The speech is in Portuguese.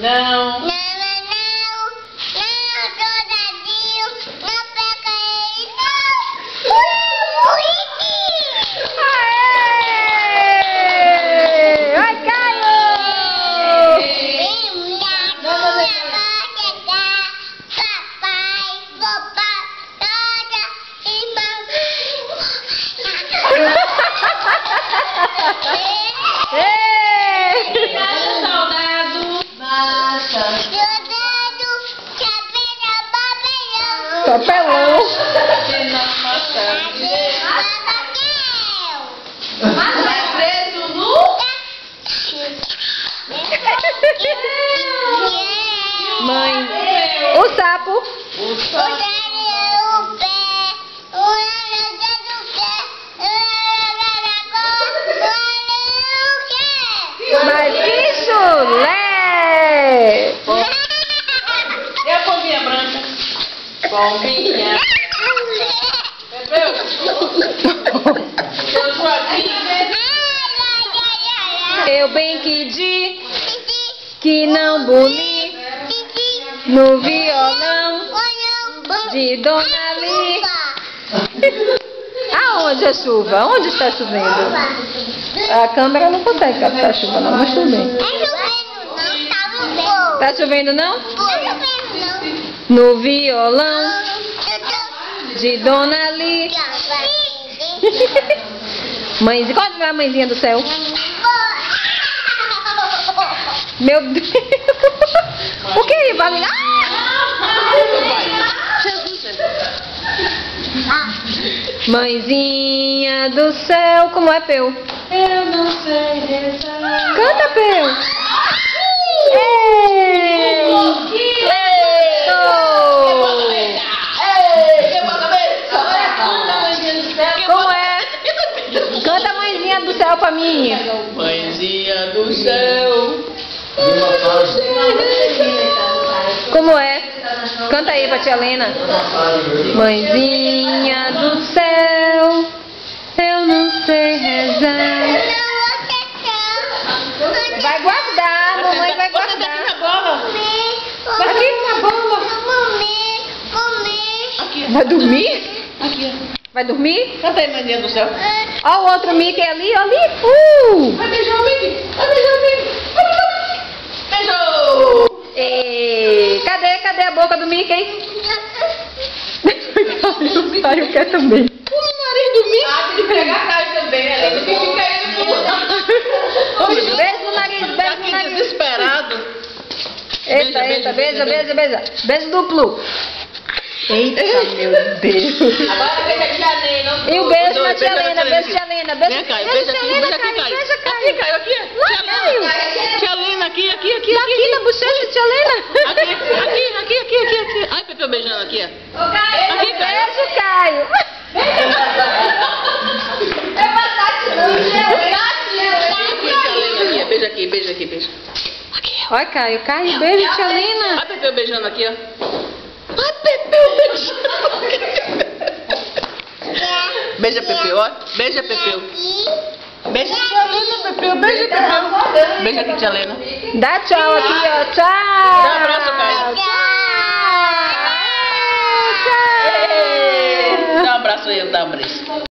Não. Não, Douradinho. Não pega ele, não. Aê! Vai, Caio! Papelão. Mãe, o sapo. Mas que chulé! E a pombinha branca? Pombinha. Eu bem que di que não boli no violão de Dona Li. Aonde a chuva? Onde está chovendo? A câmera não consegue captar a chuva não, mas tudo bem. Tá chovendo não? No violão de Dona Li. Mãezinha, qual é a mãezinha do céu? Meu Deus! O que? Vale lá? Mãezinha do céu, como é, Peu? Eu não sei rezar. Canta, Peu! Como é? Canta a mãezinha do céu pra mim. Mãezinha do céu. Como é? Canta aí pra tia Helena. Mãezinha do céu, eu não sei rezar. Vai guardar, mamãe vai guardar. Aqui na bola. Aqui na bola. Aqui. Vai dormir? Aqui. Vai dormir? Canta aí, mãezinha do céu. Ó o outro Mickey ali, ali. Vai beijar o Mickey. Vai beijar o Mickey. Vai beijar o Mickey. Beijou. Ei, cadê a boca do Mickey? Caio quer também. O nariz do Mickey. Ah, tem que pegar a cara também, né? Tem que ficar aí no Beijo no nariz, beijo no nariz. Desesperado. Eita, beija. Beijo duplo. Eita, meu Deus. Agora beija a tia Helena. E o beijo na tia Helena, beijo tia Helena. Beijo Vem, Caio, beijo beija tia aqui, Helena, beija aqui, Caio. Caio. Beija, Caio. Aqui, Caio, aqui. Lá, Tia Caio. Tia Helena, aqui. Aqui na bochecha, tia Helena. Aqui. Ai, Pepe beijando aqui, ó. Aqui, beijo, Caio. Beija aqui. Aqui. Olha, Caio, beijo, tia Helena. Ai, Pepe beijando aqui, ó. Ai, Pepe beijando aqui. Beija, Pepe, ó. Beija, Pepe. Beija, tia Helena, Pepe. Beija, Pepe. Beija aqui, tia Helena. Dá tchau aqui, ó. Tchau. Dá um abraço, Caio. Tchau. Dá um abraço aí, eu dá um abraço.